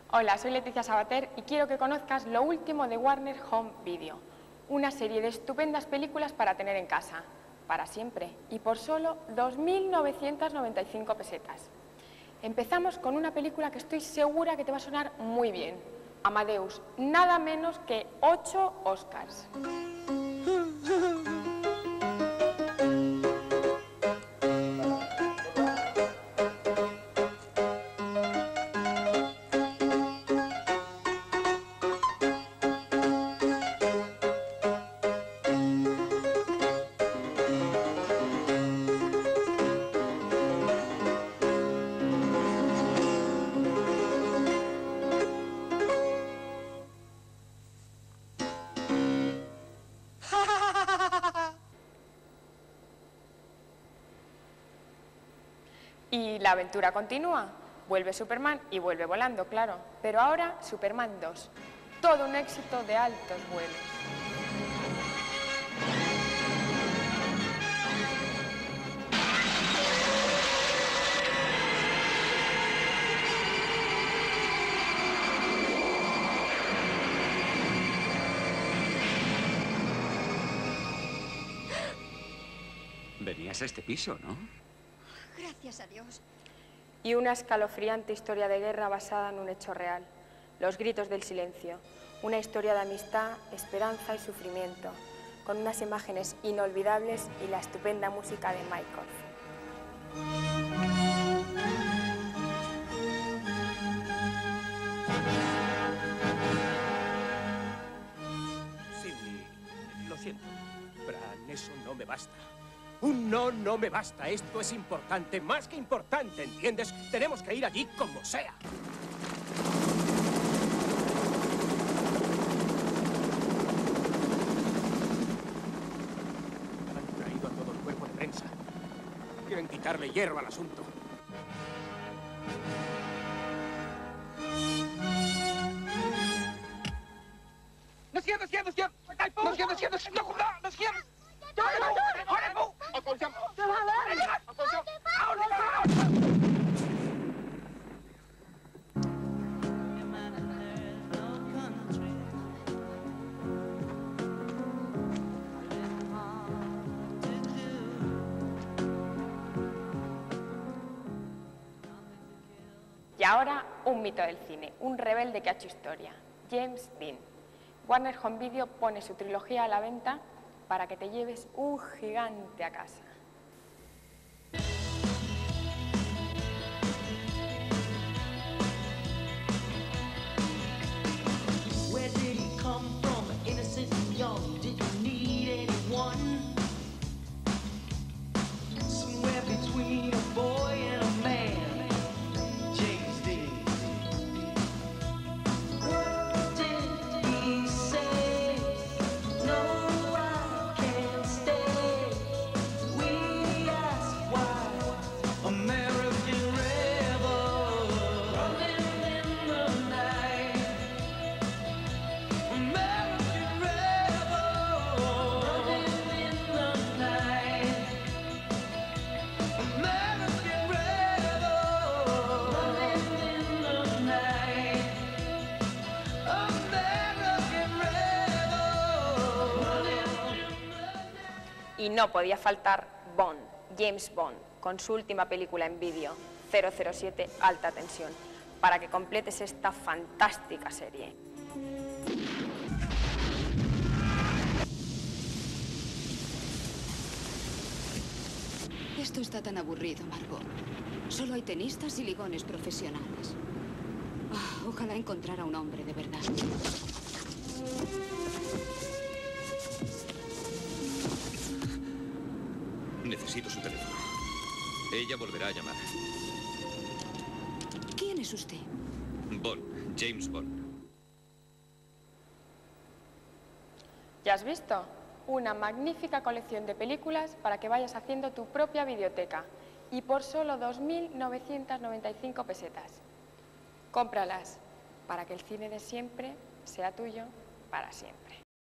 Hola, soy Leticia Sabater y quiero que conozcas lo último de Warner Home Video, una serie de estupendas películas para tener en casa, para siempre, y por solo 2.995 pesetas. Empezamos con una película que estoy segura que te va a sonar muy bien, Amadeus, nada menos que 8 Oscars. Y la aventura continúa. Vuelve Superman y vuelve volando, claro. Pero ahora Superman 2. Todo un éxito de altos vuelos. Venías a este piso, ¿no? Gracias a Dios. Y una escalofriante historia de guerra basada en un hecho real. Los gritos del silencio. Una historia de amistad, esperanza y sufrimiento, con unas imágenes inolvidables y la estupenda música de Mike Oldfield. Sidney, lo siento. Bran, eso no me basta. Un no no me basta. Esto es importante, más que importante, ¿entiendes? Tenemos que ir allí como sea. Han traído a todo el cuerpo de prensa. Quieren quitarle hierro al asunto. Nos quieren! Y ahora, un mito del cine, un rebelde que ha hecho historia, James Dean. Warner Home Video pone su trilogía a la venta para que te lleves un gigante a casa. Where did he come from? Innocent and young, didn't need anyone. Somewhere between a boy and a man, James Dean. What did he say? No, I can't stay. We ask why. American rebel, running in the night. American rebel, running in the night. American rebel, running in the night. American rebel, running in the night. Y no podía faltar Bond, James Bond, con su última película en vídeo, 007 Alta Tensión, para que completes esta fantástica serie. Esto está tan aburrido, Margot. Solo hay tenistas y ligones profesionales. Ojalá encontrara un hombre de verdad. Necesito su teléfono. Ella volverá a llamar. ¿Quién es usted? Bond, James Bond. ¿Ya has visto? Una magnífica colección de películas para que vayas haciendo tu propia videoteca y por solo 2.995 pesetas. Cómpralas para que el cine de siempre sea tuyo para siempre.